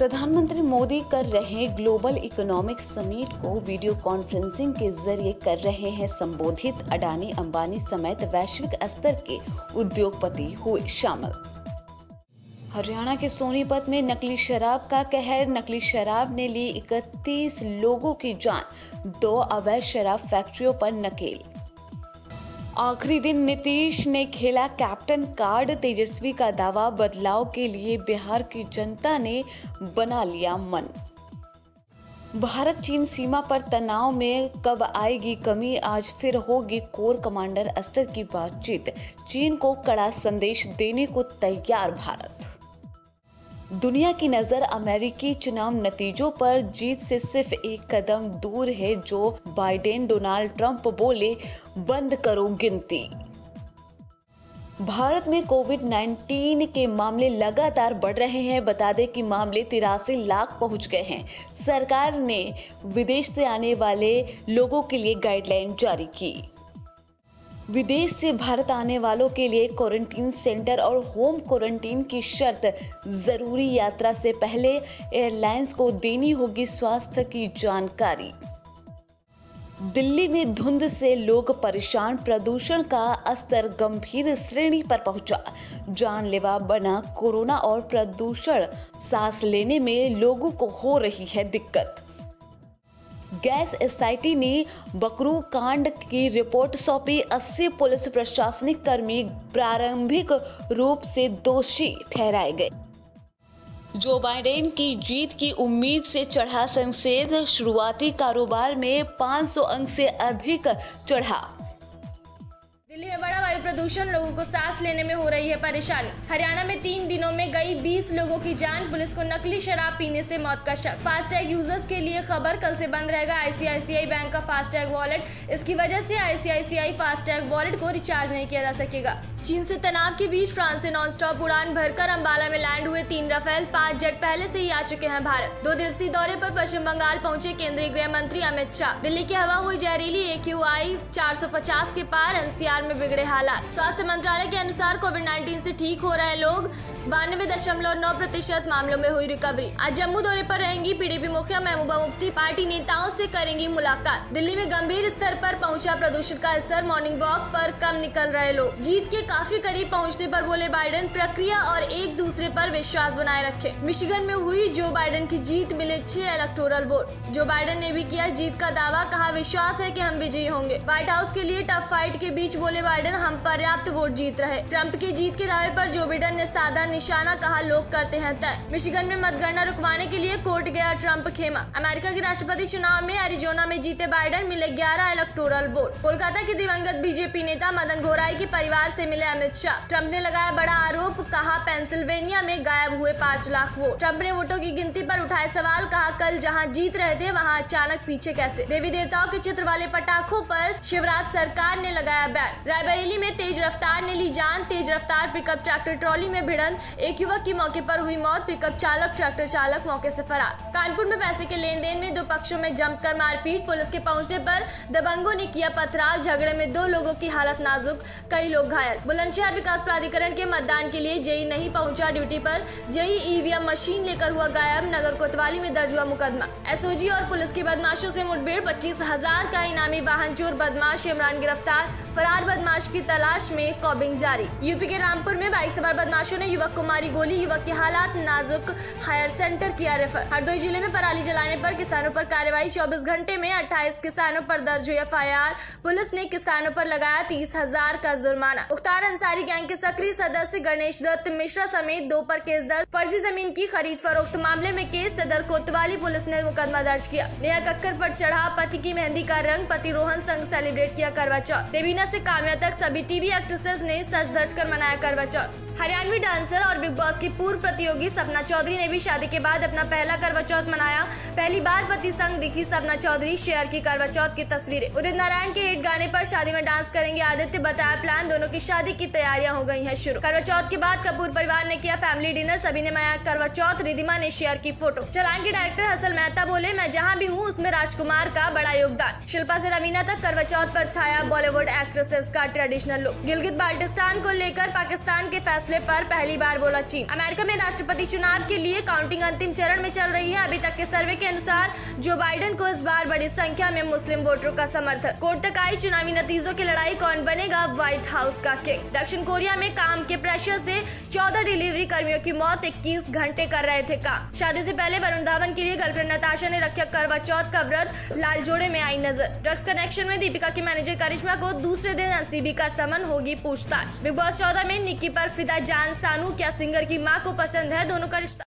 प्रधानमंत्री मोदी कर रहे हैं ग्लोबल इकोनॉमिक समिट को वीडियो कॉन्फ्रेंसिंग के जरिए कर रहे हैं संबोधित। अडानी, अंबानी समेत वैश्विक स्तर के उद्योगपति हुए शामिल। हरियाणा के सोनीपत में नकली शराब का कहर। नकली शराब ने ली 31 लोगों की जान, 2 अवैध शराब फैक्ट्रियों पर नकेल। आखिरी दिन नीतीश ने खेला कैप्टन कार्ड। तेजस्वी का दावा, बदलाव के लिए बिहार की जनता ने बना लिया मन। भारत चीन सीमा पर तनाव में कब आएगी कमी, आज फिर होगी कोर कमांडर स्तर की बातचीत। चीन को कड़ा संदेश देने को तैयार भारत। दुनिया की नजर अमेरिकी चुनाव नतीजों पर, जीत से सिर्फ एक कदम दूर है जो बाइडेन। डोनाल्ड ट्रंप बोले, बंद करो गिनती। भारत में कोविड-19 के मामले लगातार बढ़ रहे हैं। बता दें कि मामले 83 लाख पहुंच गए हैं। सरकार ने विदेश से आने वाले लोगों के लिए गाइडलाइन जारी की। विदेश से भारत आने वालों के लिए क्वारंटीन सेंटर और होम क्वारंटीन की शर्त जरूरी। यात्रा से पहले एयरलाइंस को देनी होगी स्वास्थ्य की जानकारी। दिल्ली में धुंध से लोग परेशान। प्रदूषण का स्तर गंभीर श्रेणी पर पहुंचा। जानलेवा बना कोरोना और प्रदूषण। सांस लेने में लोगों को हो रही है दिक्कत। गैस एसआईटी ने बकरू कांड की रिपोर्ट सौंपी। 80 पुलिस प्रशासनिक कर्मी प्रारंभिक रूप से दोषी ठहराए गए। जो बाइडेन की जीत की उम्मीद से चढ़ा संसद। शुरुआती कारोबार में 500 अंक से अधिक चढ़ा। दिल्ली में बड़ा वायु प्रदूषण, लोगों को सांस लेने में हो रही है परेशानी। हरियाणा में 3 दिनों में गई 20 लोगों की जान। पुलिस को नकली शराब पीने से मौत का शक। फास्टैग यूजर्स के लिए खबर, कल से बंद रहेगा आईसीआईसीआई बैंक का फास्टैग वॉलेट। इसकी वजह से आईसीआईसीआई फास्टैग वॉलेट को रिचार्ज नहीं किया जा सकेगा। चीन से तनाव के बीच फ्रांस से नॉनस्टॉप उड़ान भरकर अंबाला में लैंड हुए 3 राफेल। 5 जेट पहले से ही आ चुके हैं भारत। 2 दिवसीय दौरे पर पश्चिम बंगाल पहुंचे केंद्रीय गृह मंत्री अमित शाह। दिल्ली की हवा हुई जहरीली, AQI 450 के पार। एनसीआर में बिगड़े हालात। स्वास्थ्य मंत्रालय के अनुसार कोविड-19 से ठीक हो रहे लोग 92.9% मामलों में हुई रिकवरी। आज जम्मू दौरे पर रहेंगी पीडीपी मुखिया महबूबा मुफ्ती। पार्टी नेताओं से करेंगी मुलाकात। दिल्ली में गंभीर स्तर पर पहुंचा प्रदूषण का असर। मॉर्निंग वॉक पर कम निकल रहे लोग। जीत के काफी करीब पहुंचने पर बोले बाइडेन, प्रक्रिया और एक दूसरे पर विश्वास बनाए रखे। मिशिगन में हुई जो बाइडेन की जीत, मिले 6 इलेक्टोरल वोट। जो बाइडेन ने भी किया जीत का दावा, कहा विश्वास है कि हम विजयी होंगे। व्हाइट हाउस के लिए टफ फाइट के बीच बोले बाइडेन, हम पर्याप्त वोट जीत रहे। ट्रंप की जीत के दावे पर जो बाइडेन ने साधा निशाना, कहा लोग करते हैं तय। मिशिगन में मतगणना रुकवाने के लिए कोर्ट गया ट्रंप खेमा। अमेरिका के राष्ट्रपति चुनाव में एरिजोना में जीते बाइडेन, मिले 11 इलेक्टोरल वोट। कोलकाता के दिवंगत बीजेपी नेता मदन घोराई के परिवार से मिले अमित शाह। ट्रंप ने लगाया बड़ा आरोप, कहा पेंसिल्वेनिया में गायब हुए 5 लाख वोट। ट्रंप ने वोटों की गिनती पर उठाए सवाल, कहा कल जहां जीत रहे थे वहां अचानक पीछे कैसे। देवी देवताओं के चित्र वाले पटाखों पर शिवराज सरकार ने लगाया बैन। रायबरेली में तेज रफ्तार ने ली जान। तेज रफ्तार पिकअप ट्रैक्टर ट्रॉली में भिड़ंत, एक युवक की मौके पर हुई मौत। पिकअप चालक ट्रैक्टर चालक मौके से फरार। कानपुर में पैसे के लेन देन में 2 पक्षों में जमकर मारपीट। पुलिस के पहुंचने पर दबंगों ने किया पथराव। झगड़े में 2 लोगों की हालत नाजुक, कई लोग घायल। बुलंदशहर विकास प्राधिकरण के मतदान के लिए जेई नहीं पहुंचा ड्यूटी पर। जेई ईवीएम मशीन लेकर हुआ गायब। नगर कोतवाली में दर्ज हुआ मुकदमा। एसओजी और पुलिस की बदमाशों से मुठभेड़। 25,000 का इनामी वाहन चोर बदमाश इमरान गिरफ्तार। फरार बदमाश की तलाश में कॉबिंग जारी। यूपी के रामपुर में बाइक सवार बदमाशों ने युवक को मारी गोली। युवक की हालात नाजुक, हायर सेंटर किया रेफर। हरदोई जिले में पराली जलाने पर किसानों पर कार्रवाई। 24 घंटे में 28 किसानों पर दर्ज हुई FIR। पुलिस ने किसानों पर लगाया 30,000 का जुर्माना। मुख्तार अंसारी गैंग के सक्रिय सदस्य गणेश दत्त मिश्रा समेत 2 पर केस दर्ज। फर्जी जमीन की खरीद फरोख्त मामले में केस। सदर कोतवाली पुलिस ने मुकदमा दर्ज किया। नेहा कक्कर पर चढ़ा पति की मेहंदी का रंग। पति रोहन संग सेलिब्रेट किया करवा चौथ। देवीना से काम्या तक सभी टीवी एक्ट्रेसेस ने सज धज कर मनाया करवा चौथ। हरियाणवी डांसर और बिग बॉस की पूर्व प्रतियोगी सपना चौधरी ने भी शादी के बाद अपना पहला करवा चौथ मनाया। पहली बार पति संग दिखी सपना चौधरी। शेयर की करवा चौथ की तस्वीरें। उदित नारायण के हिट गाने पर शादी में डांस करेंगे आदित्य, बताया प्लान। दोनों की शादी शादी की तैयारियां हो गई हैं शुरू। करवा चौथ के बाद कपूर परिवार ने किया फैमिली डिनर, सभी ने मनाया करवा चौथ। रिधिमा ने शेयर की फोटो। चलान के डायरेक्टर हसल मेहता बोले, मैं जहां भी हूं उसमें राजकुमार का बड़ा योगदान। शिल्पा से रवीना तक करवा चौथ पर छाया बॉलीवुड एक्ट्रेसेस का ट्रेडिशनल लुक। गिलगित बाल्टिस्तान को लेकर पाकिस्तान के फैसले पर पहली बार बोला चीन। अमेरिका में राष्ट्रपति चुनाव के लिए काउंटिंग अंतिम चरण में चल रही है। अभी तक के सर्वे के अनुसार जो बाइडेन को इस बार बड़ी संख्या में मुस्लिम वोटरों का समर्थन। कोर्ट तक आई चुनावी नतीजों की लड़ाई, कौन बनेगा व्हाइट हाउस का किंग। दक्षिण कोरिया में काम के प्रेशर से 14 डिलीवरी कर्मियों की मौत, 21 घंटे कर रहे थे काम। शादी से पहले वरुण धवन के लिए गर्लफ्रेंड नताशा ने रखा करवा चौथ का व्रत, लाल जोड़े में आई नजर। ड्रग्स कनेक्शन में दीपिका की मैनेजर करिश्मा को दूसरे दिन एनसीबी का समन, होगी पूछताछ। बिग बॉस 14 में निक्की पर फिदा जान सानू, क्या सिंगर की मां को पसंद है दोनों का रिश्ता।